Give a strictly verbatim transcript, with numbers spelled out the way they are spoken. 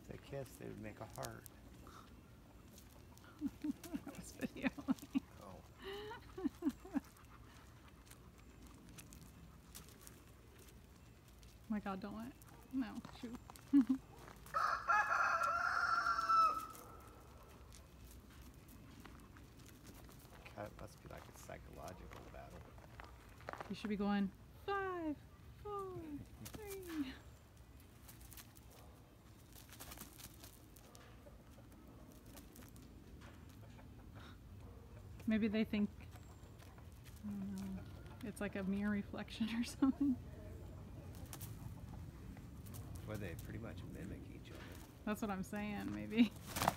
If they kiss, they would make a heart. That was video. Oh. Oh my god, don't let. No, shoot. Cat must be like a psychological battle. You should be going five, four, three. Maybe they think, I don't know, it's like a mirror reflection or something. Where they pretty much mimic each other. That's what I'm saying, maybe.